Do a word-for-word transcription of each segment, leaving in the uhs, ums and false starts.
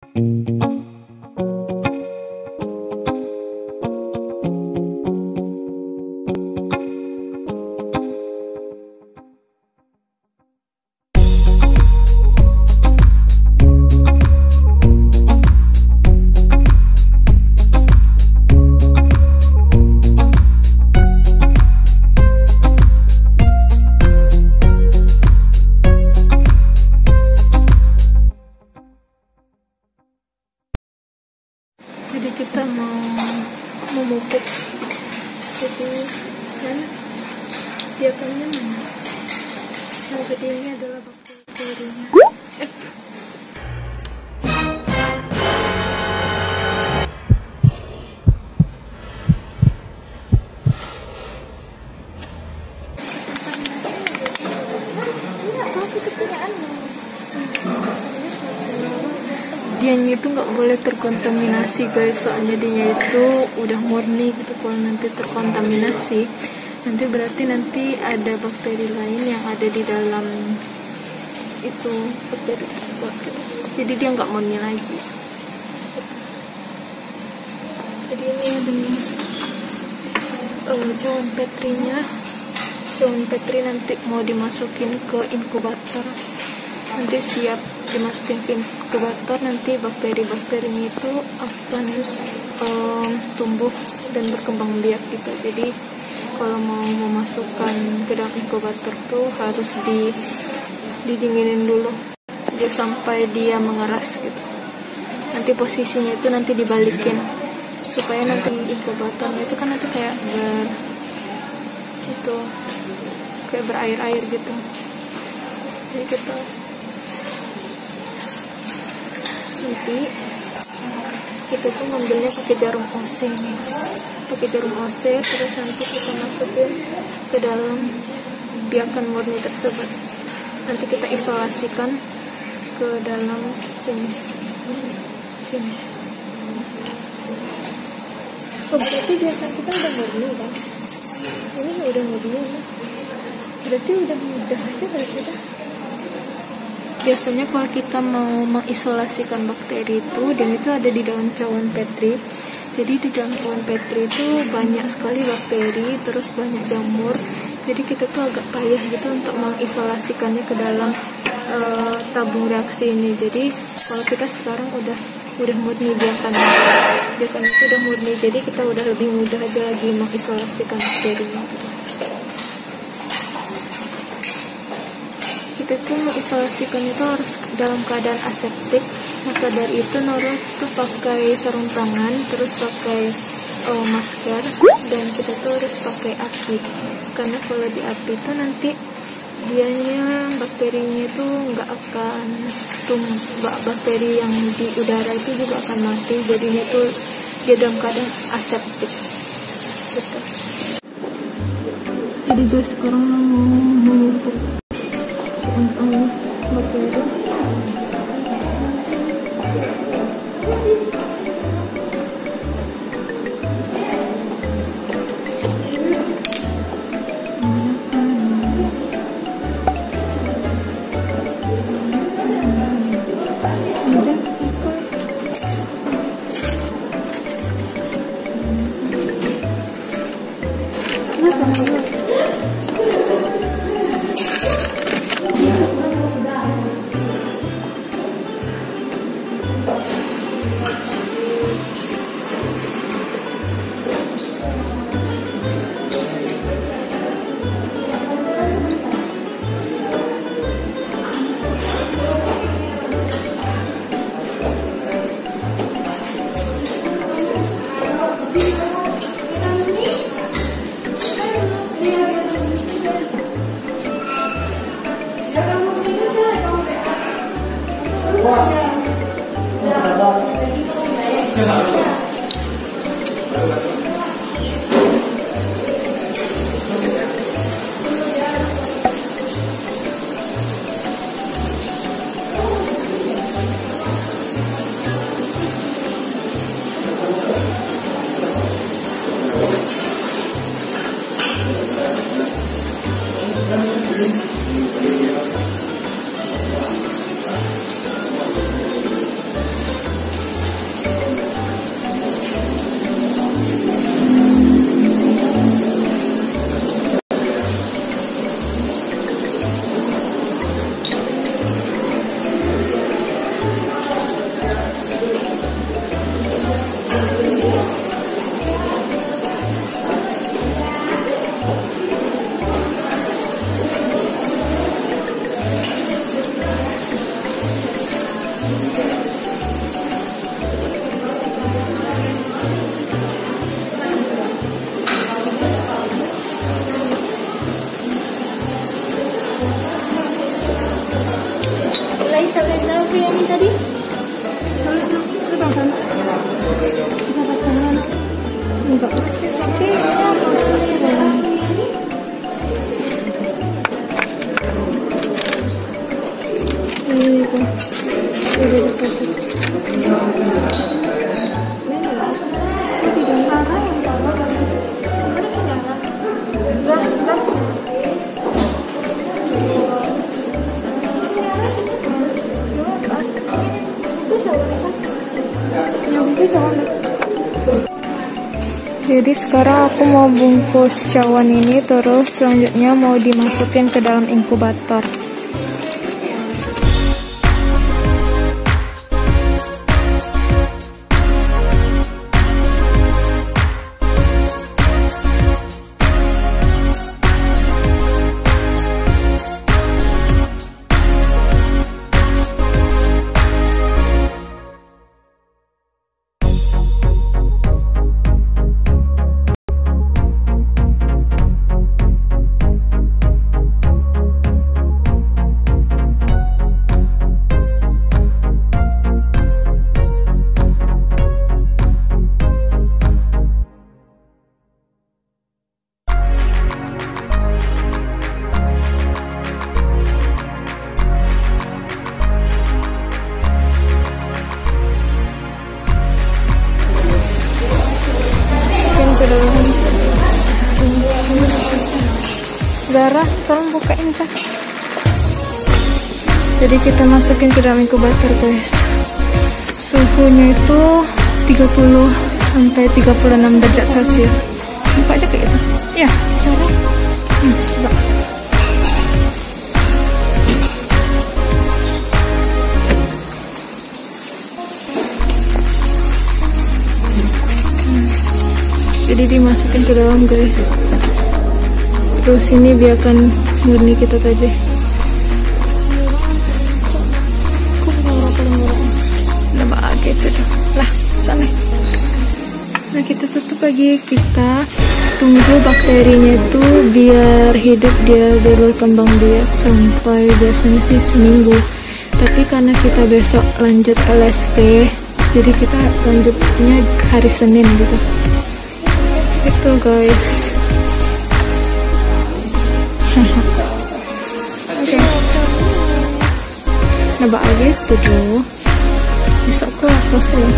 Jadi kita mau memupuk. Jadi kan biakannya mana? Nah, jadi ini adalah bakterinya. Eh. Dianya itu nggak boleh terkontaminasi guys, soalnya dia itu udah murni gitu. Kalau nanti terkontaminasi, nanti berarti nanti ada bakteri lain yang ada di dalam itu bakteri tersebut gitu. Jadi dia nggak murni lagi. Jadi ini ada uh, cawan petrinya. Cawan petri nanti mau dimasukin ke inkubator. Nanti siap dimasukin ke inkubator, nanti bakteri-bakterinya itu akan um, tumbuh dan berkembang biak gitu. Jadi kalau mau memasukkan ke dalam inkubator tuh harus di didinginin dulu jadi sampai dia mengeras gitu. Nanti posisinya itu nanti dibalikin supaya nanti inkubatornya itu kan nanti kayak ber itu kayak berair-air gitu. Jadi kita nanti kita tuh ngambilnya pakai jarum O C nih, pakai jarum O C, terus nanti kita masukin ke dalam biakan murni tersebut. Nanti kita isolasikan ke dalam sini, sini. Oh, berarti biakan kita udah murni kan? Ini udah murni, berarti udah mudah aja berarti dah. Biasanya kalau kita mau mengisolasikan bakteri itu, dan itu ada di dalam cawan petri. Jadi di dalam cawan petri itu banyak sekali bakteri, terus banyak jamur. Jadi kita tuh agak payah gitu untuk mengisolasikannya ke dalam uh, tabung reaksi ini. Jadi kalau kita sekarang udah udah murni biakannya, biakannya itu udah murni. Jadi kita udah lebih mudah aja lagi mengisolasikan bakterinya. Gitu. Kita tuh mengisolasikan itu harus dalam keadaan aseptik. Maka dari itu Nurul tuh pakai sarung tangan, terus pakai oh, masker, dan kita tuh harus pakai api. Karena kalau di api itu nanti dianya bakterinya itu nggak akan tumbuh, bakteri yang di udara itu juga akan mati. Jadinya itu dia dalam keadaan aseptik. Gitu. Jadi guys, sekarang mau memupuk untuk bakteri. Kenapa? Jadi sekarang aku mau bungkus cawan ini, terus selanjutnya mau dimasukin ke dalam inkubator. Zara, tolong bukain kak. Jadi kita masukin ke dalam inkubator guys. Suhunya itu tiga puluh sampai tiga puluh enam derajat celcius. Buka aja kayak gitu. Ya, Zara. Hmm, coba. Hmm. Jadi dimasukin ke dalam guys. Terus ini biarkan murni kita tadi. Udah bahagia itu dah. Lah, sana. Nah kita tutup lagi, kita tunggu bakterinya itu biar hidup, dia biar berkembang biak sampai biasanya sih seminggu. Tapi karena kita besok lanjut L S P, jadi kita lanjutnya hari Senin gitu. Itu guys. Oke. Nah, bahagia itu dulu. Besok tuh aku sih.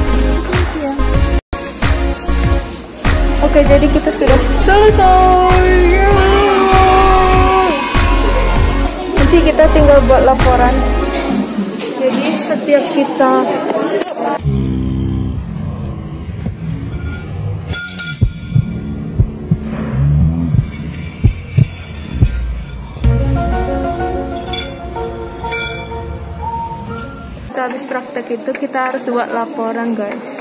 Oke, jadi kita sudah selesai. Nanti kita tinggal buat laporan. Jadi setiap kita habis praktek itu kita harus buat laporan guys.